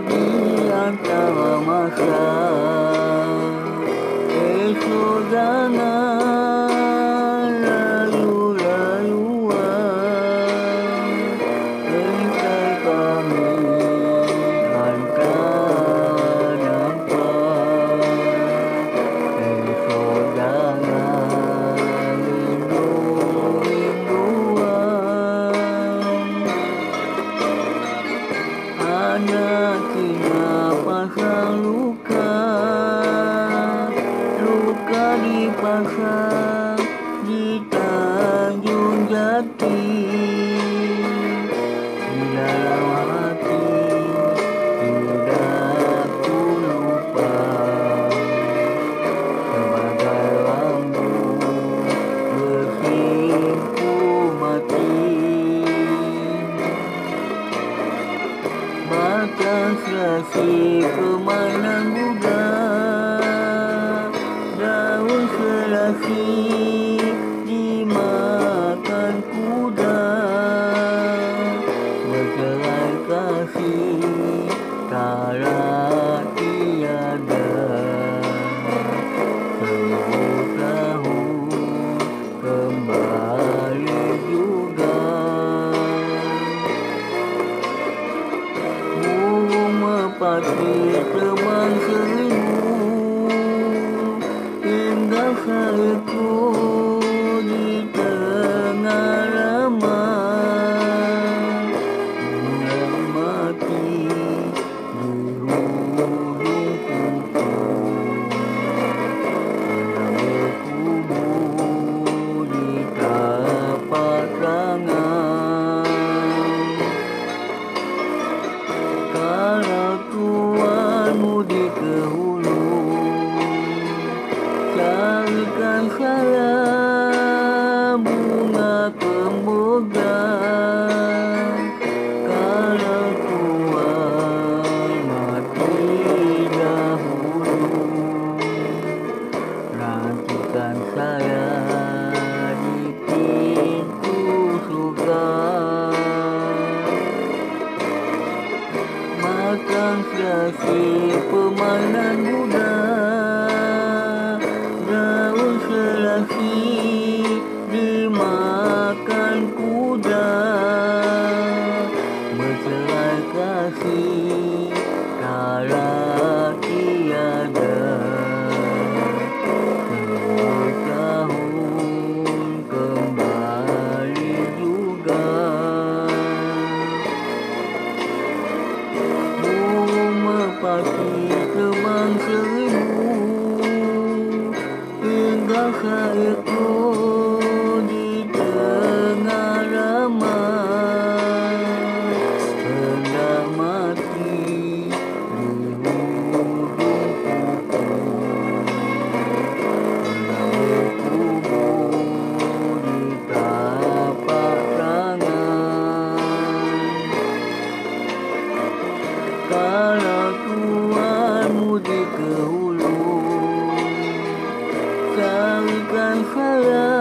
di antara masa. Esok jangan lalu-laluan, engkau kami hantar nampak. Esok jangan rindu-rinduan, hanya tinggal pasang luka, luka dipasang di Tanjung Jati. Di dalam hati tidak ku lupa, sebagai lampu bersimpu mati. Bahkan selasi permainan muda, daun selasi dimakan kuda. Bercerai kasih kala tiada, 1000 tahun kembali juga. Burung merpati terbang 1000, indah seekor di tengah ramai. Bulan mati di hujung kuku, yang berkubur di tapak tangan. Kalau tuanmu di kehulu, carikan saya bunga kemboja. Kalau tuan mati dahulu, nantikan saya di pintu surga. Makan selasi permainan muda, daun selasi dimakan kuda. Bercerai kasih kala tiada, 1000 tahun kembali juga. Burung merpati terbang 1000, hingga seekor di tengah ramai. Hendak mati di hujung kuku, hendak berkubur di tapak tangan. Kalau tuanmu di kehulu, carikan saya